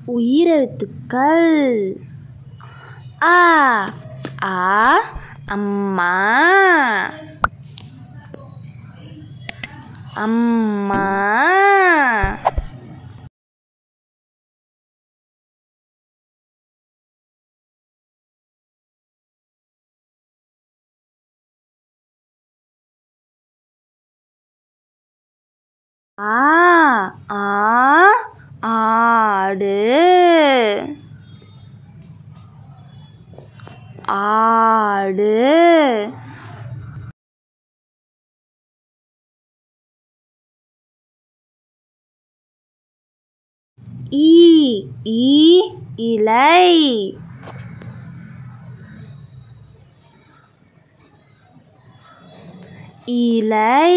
உயிரெழுத்துக்கள் ஆ ஆ அம்மா அம்மா ஆ ஆ ஆடு ஆடு இலை இலை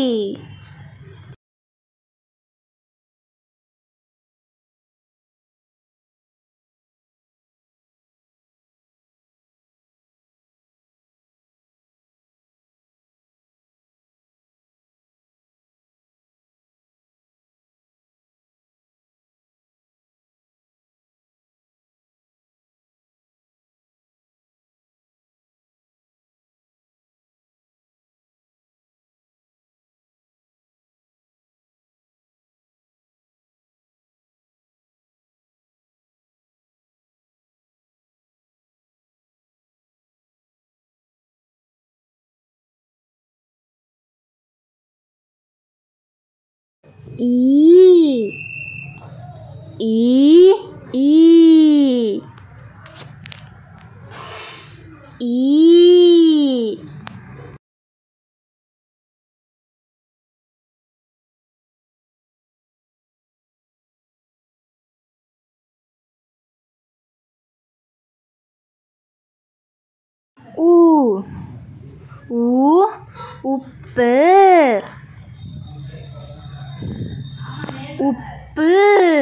ஈ ஈ ஈ ஈ ஊ ஊ உப்பு உப்பு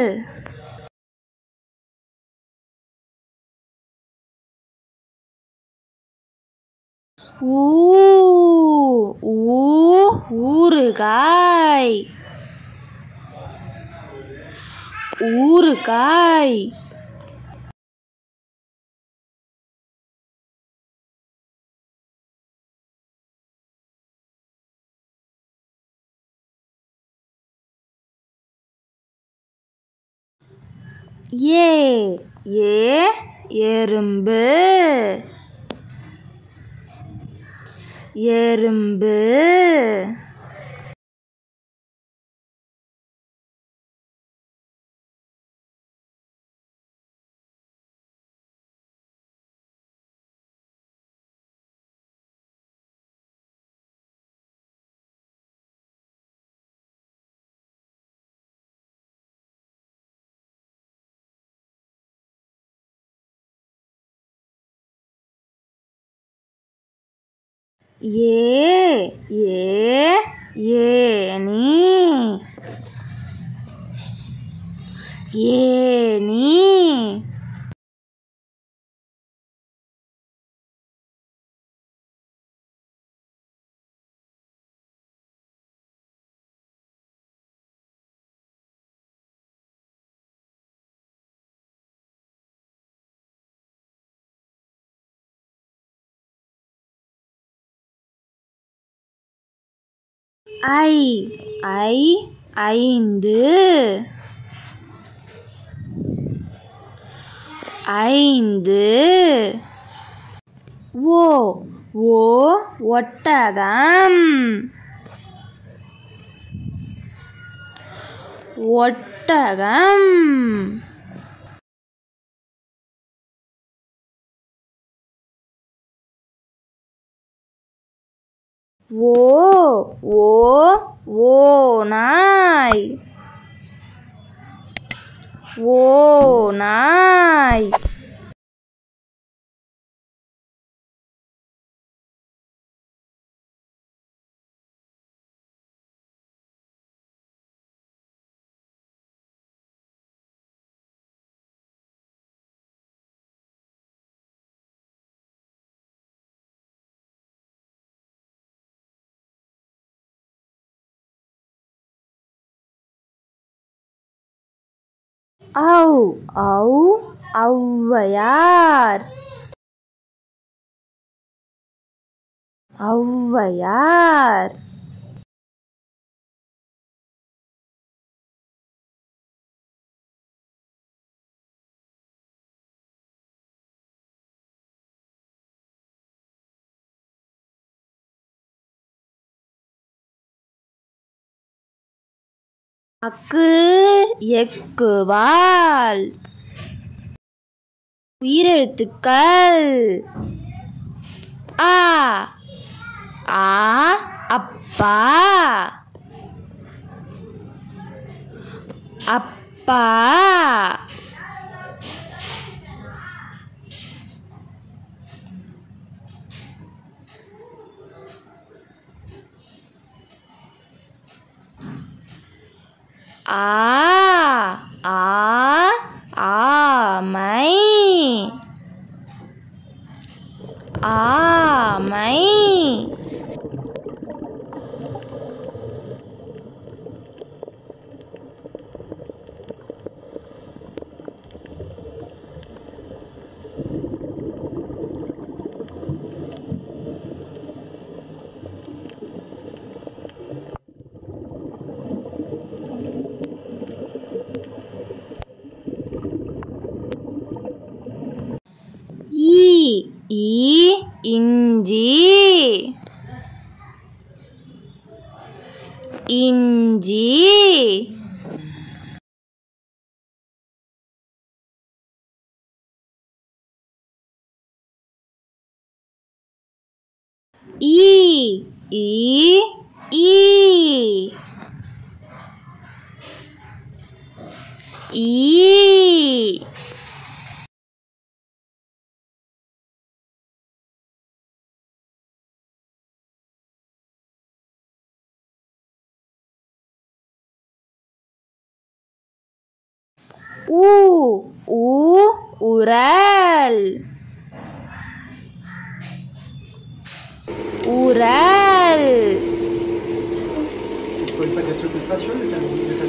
ஊ ஊ ஊறுகாய் ஊறுகாய் ஏ ஏ எறும்பு எறும்பு ஏ ஏ ஏனி ஏனி ஐ ஐ ஐந்து ஐந்து ஓ ஓ ஒட்டகம் ஒட்டகம் ஓ ஓ ஓநாய் ஓநாய் ஔ ஔ ஔவையார் ஔவையார். அக்கு எக்கு வால். உயிரெழுத்துக்கள் ஆ ஆ அப்பா அப்பா. ஆ ஆ ஆமை ஆமை. ஈ இஞ்சி இஞ்சி. ஈ ஈ ஈ ஈ. ஊ ஊ உரல் உரல். Sono i paghetti più facili, le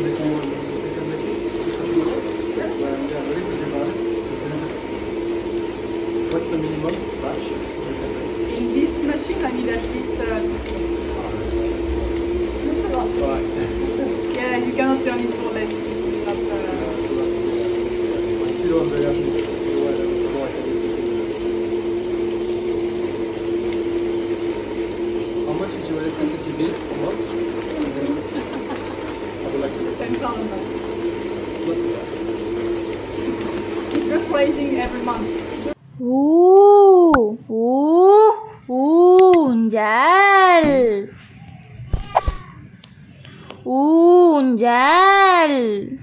What's the minimum batch? In this machine, I need at least 2 kilos. Right. Yeah, you cannot turn it for less. It's not, Kilo on the How much is your electricity bill per month? I would like to know. 10 pounds. Not too bad. It's just rising every month. ஊ ஊ ஊஞ்சல் ஊஞ்சல்.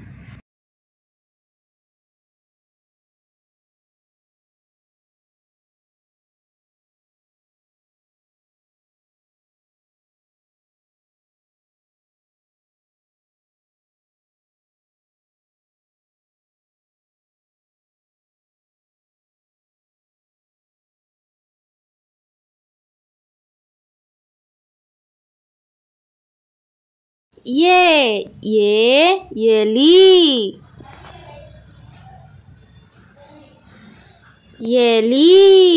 ஏ எலி எலி.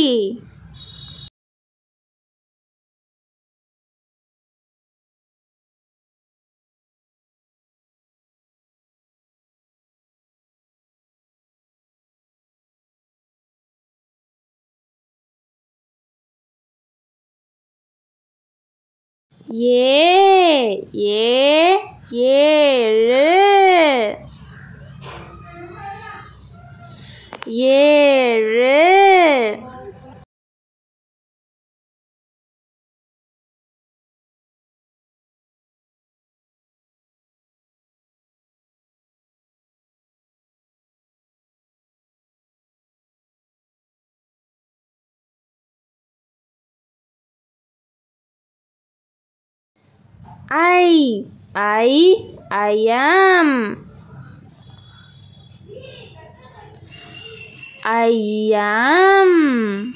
ஏழு ஏழு. ஐயம் ஐயம்.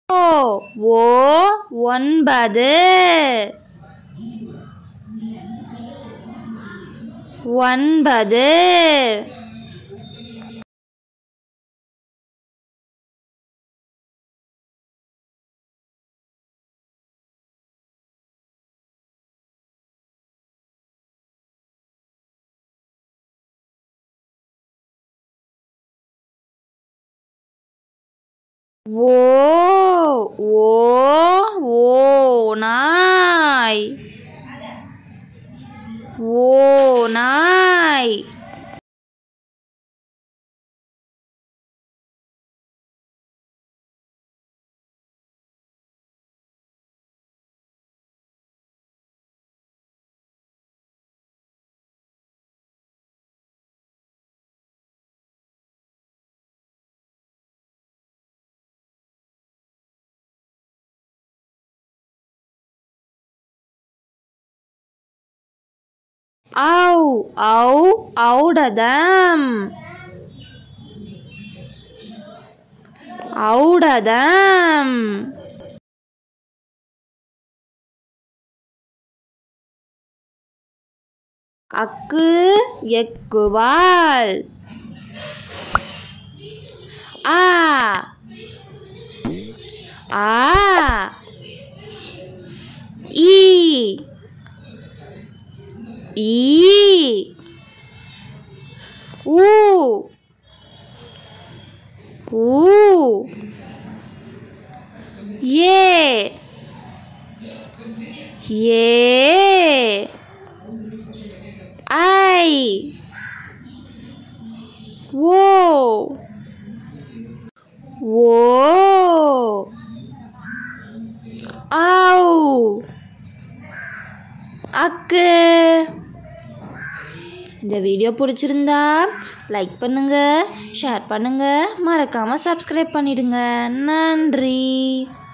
ஓ 9 நாய் நாய் ஔடதம் அக்கு எக்குவால் ஆ ஈ ஊ ஏ ஐ ஓ ஔ அக்கு. இந்த வீடியோ பிடிச்சிருந்தா லைக் பண்ணுங்க, ஷேர் பண்ணுங்க, மறக்காம சப்ஸ்கிரைப் பண்ணிடுங்க. நன்றி.